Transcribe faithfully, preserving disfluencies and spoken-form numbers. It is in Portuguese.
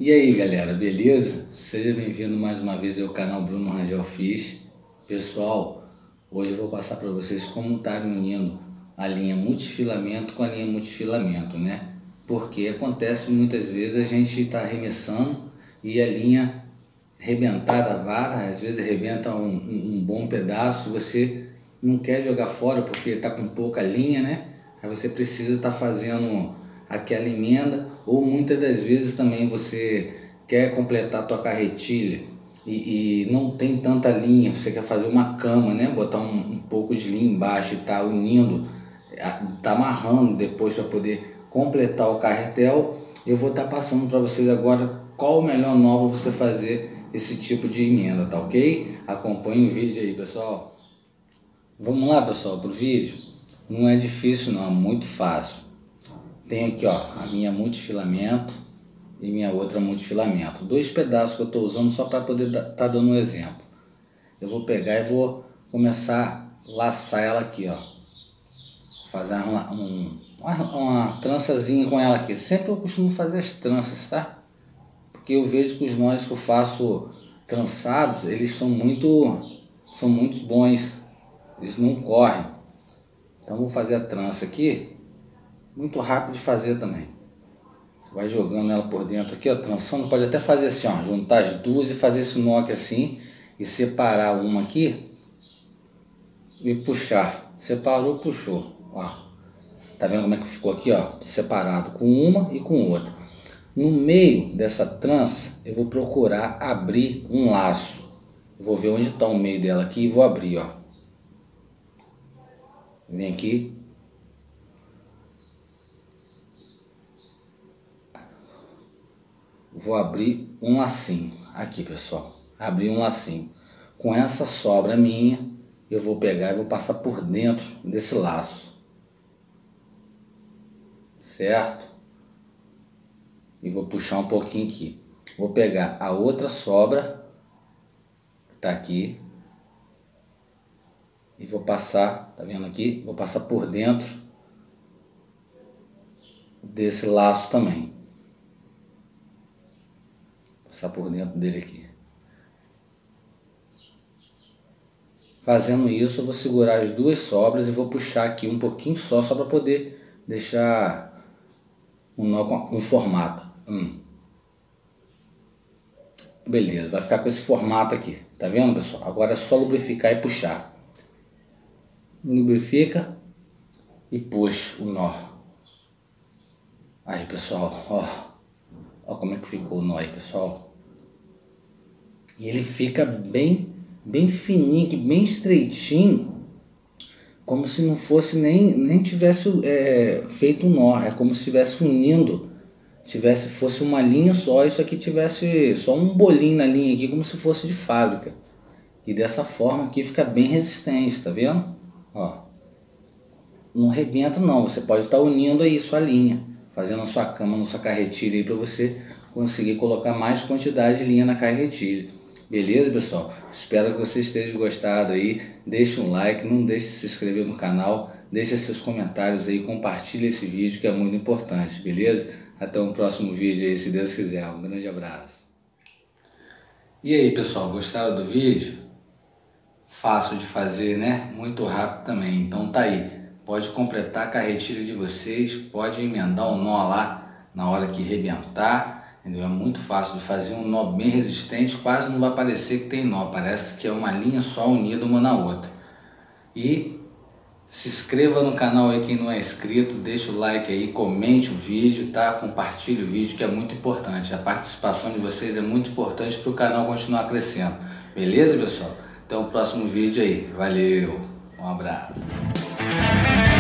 E aí galera, beleza? Seja bem-vindo mais uma vez ao canal Bruno Rangel Fish. Pessoal, hoje eu vou passar para vocês como estar unindo a linha multifilamento com a linha multifilamento, né? Porque acontece muitas vezes a gente está arremessando e a linha arrebentar da vara, às vezes arrebenta um, um, um bom pedaço, você não quer jogar fora porque está com pouca linha, né? Aí você precisa estar tá fazendo aquela emenda, ou muitas das vezes também você quer completar a tua carretilha e, e não tem tanta linha, você quer fazer uma cama, né? Botar um, um pouco de linha embaixo e tá unindo, tá amarrando depois para poder completar o carretel. Eu vou estar tá passando para vocês agora qual o melhor nó para você fazer esse tipo de emenda, tá ok? Acompanhe o vídeo aí, pessoal. Vamos lá, pessoal, pro vídeo. Não é difícil não, é muito fácil. Tem aqui, ó, a minha multifilamento e minha outra multifilamento. Dois pedaços que eu estou usando só para poder estar tá dando um exemplo. Eu vou pegar e vou começar a laçar ela aqui, ó. Fazer uma, um, uma, uma trançazinha com ela aqui. Sempre eu costumo fazer as tranças, tá? Porque eu vejo que os nós que eu faço trançados, eles são muito, são muito bons. Eles não correm. Então vou fazer a trança aqui. Muito rápido de fazer também. Você vai jogando ela por dentro aqui, ó, trançando. Pode até fazer assim, ó, juntar as duas e fazer esse nó aqui assim e separar uma aqui e puxar. Separou, puxou, ó. Tá vendo como é que ficou aqui, ó? Separado com uma e com outra. No meio dessa trança, eu vou procurar abrir um laço. Eu vou ver onde está o meio dela aqui e vou abrir, ó. Vem aqui. Vou abrir um lacinho aqui, pessoal. Abrir um lacinho. Com essa sobra minha, eu vou pegar e vou passar por dentro desse laço. Certo? E vou puxar um pouquinho aqui. Vou pegar a outra sobra, que tá aqui. E vou passar, tá vendo aqui? Vou passar por dentro desse laço também. Passar por dentro dele aqui. Fazendo isso, eu vou segurar as duas sobras e vou puxar aqui um pouquinho só, só para poder deixar um nó com um formato. Hum. Beleza, vai ficar com esse formato aqui. Tá vendo, pessoal? Agora é só lubrificar e puxar. Lubrifica e puxa o nó. Aí, pessoal, ó. Olha como é que ficou o nó aí, pessoal. E ele fica bem, bem fininho, bem estreitinho, como se não fosse nem, nem tivesse é, feito um nó. É como se estivesse unindo, tivesse, fosse uma linha só, isso aqui tivesse só um bolinho na linha aqui, como se fosse de fábrica. E dessa forma aqui fica bem resistente, tá vendo? Ó. Não arrebenta não, você pode estar unindo aí sua linha, fazendo a sua cama na sua carretilha aí para você conseguir colocar mais quantidade de linha na carretilha. Beleza, pessoal? Espero que vocês tenham gostado aí. Deixe um like, não deixe de se inscrever no canal, deixe seus comentários aí, compartilhe esse vídeo que é muito importante, beleza? Até um próximo vídeo aí, se Deus quiser. Um grande abraço. E aí, pessoal, gostaram do vídeo? Fácil de fazer, né? Muito rápido também. Então tá aí. Pode completar a carretilha de vocês, pode emendar um nó lá na hora que arrebentar, entendeu? É muito fácil de fazer, um nó bem resistente, quase não vai parecer que tem nó, parece que é uma linha só unida uma na outra. E se inscreva no canal aí quem não é inscrito, deixa o like aí, comente o vídeo, tá? Compartilhe o vídeo que é muito importante, a participação de vocês é muito importante para o canal continuar crescendo, beleza, pessoal? Até o próximo vídeo aí, valeu, um abraço.